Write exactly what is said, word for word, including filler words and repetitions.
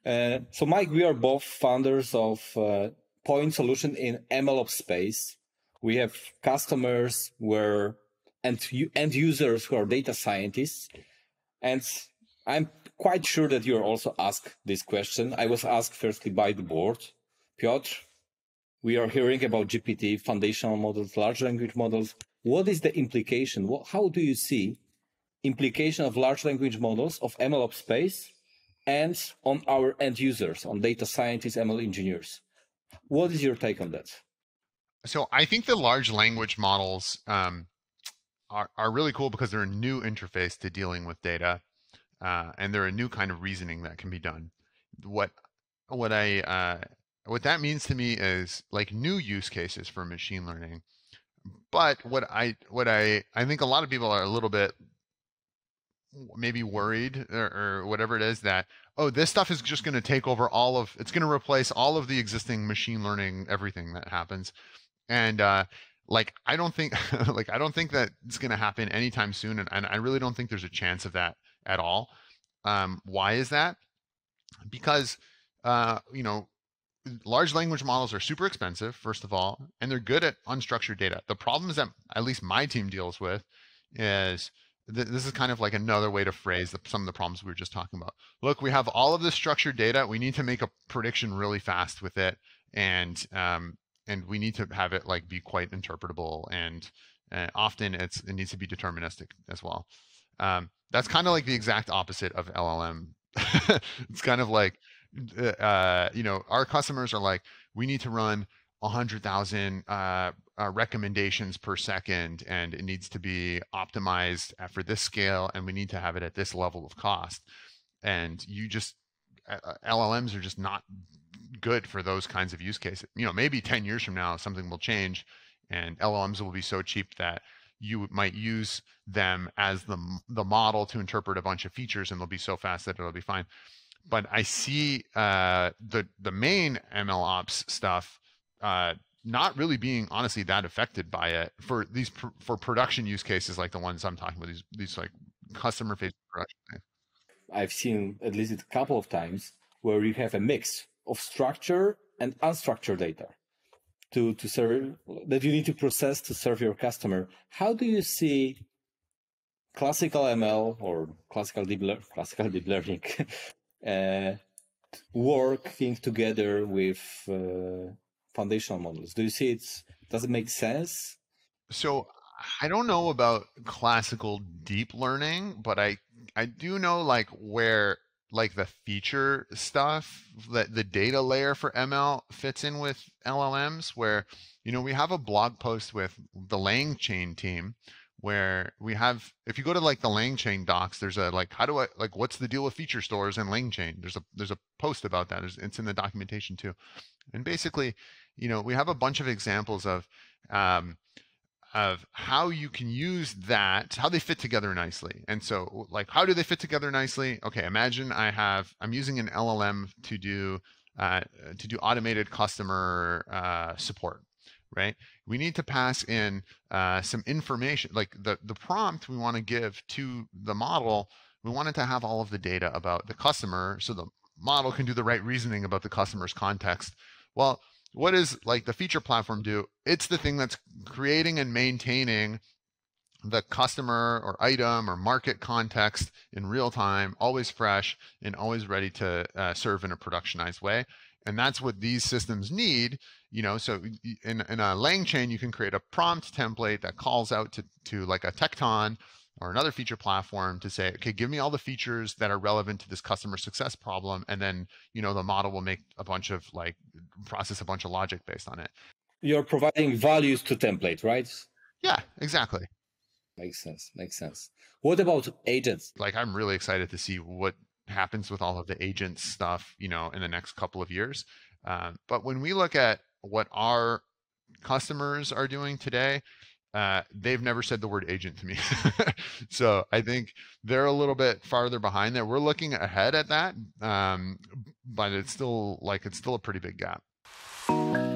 Uh, so, Mike, we are both founders of uh, Point Solution in MLOps space. We have customers where and end users who are data scientists, and I'm quite sure that you're also asked this question. I was asked firstly by the board. Piotr, we are hearing about G P T, foundational models, large language models. What is the implication? What, how do you see implication of large language models of MLOps space and on our end users, on data scientists, M L engineers? What is your take on that? So I think the large language models um, are, are really cool because they're a new interface to dealing with data, uh, and they're a new kind of reasoning that can be done. What what I uh, what that means to me is like new use cases for machine learning. But what I what I I think a lot of people are a little bit maybe worried or, or whatever it is that, oh, this stuff is just going to take over all of, it's going to replace all of the existing machine learning, everything that happens. And uh, like, I don't think, like, I don't think that it's going to happen anytime soon. And, and I really don't think there's a chance of that at all. Um, why is that? Because, uh, you know, large language models are super expensive, first of all, and they're good at unstructured data. The problems that at least my team deals with is, this is kind of like another way to phrase the, some of the problems we were just talking about. Look, we have all of this structured data. We need to make a prediction really fast with it, and um, and we need to have it like be quite interpretable. And uh, often it's it needs to be deterministic as well. Um, that's kind of like the exact opposite of L L M. It's kind of like uh, you know, our customers are like, we need to run one hundred thousand uh, uh, recommendations per second, and it needs to be optimized for this scale, and we need to have it at this level of cost. And you just, uh, L L Ms are just not good for those kinds of use cases. You know, maybe ten years from now, something will change, and L L Ms will be so cheap that you might use them as the, the model to interpret a bunch of features, and they'll be so fast that it'll be fine. But I see uh, the, the main MLOps stuff Uh, not really being honestly that affected by it for these pr for production use cases like the ones I'm talking about, these these like customer facing production things. I've seen at least a couple of times where you have a mix of structured and unstructured data to to serve that you need to process to serve your customer. How do you see classical M L or classical deep, le classical deep learning uh, working together with uh, foundational models? Do you see it's, does it make sense? So I don't know about classical deep learning, but I I do know like where like the feature stuff, that the data layer for M L fits in with L L Ms, where, you know, we have a blog post with the LangChain team where we have, if you go to like the LangChain docs, there's a like, how do I, like, what's the deal with feature stores and LangChain? There's a, there's a post about that. There's, it's in the documentation too. And basically, you know, we have a bunch of examples of, um, of how you can use that, how they fit together nicely. And so like, how do they fit together nicely? Okay, imagine I have, I'm using an L L M to do, uh, to do automated customer uh, support, right? We need to pass in uh, some information, like the, the prompt we want to give to the model, we want it to have all of the data about the customer so the model can do the right reasoning about the customer's context. Well, what does like the feature platform do? It's the thing that's creating and maintaining the customer or item or market context in real time, always fresh and always ready to uh, serve in a productionized way. And that's what these systems need, you know. So in, in a LangChain, you can create a prompt template that calls out to, to like a Tekton or another feature platform to say, okay, give me all the features that are relevant to this customer success problem. And then, you know, the model will make a bunch of like, process a bunch of logic based on it. You're providing values to template, right? Yeah, exactly. Makes sense. Makes sense. What about agents? Like, I'm really excited to see what happens with all of the agents stuff, you know, in the next couple of years. Uh, but when we look at what our customers are doing today, uh, they've never said the word agent to me. So I think they're a little bit farther behind there. We're looking ahead at that, um, but it's still like, it's still a pretty big gap.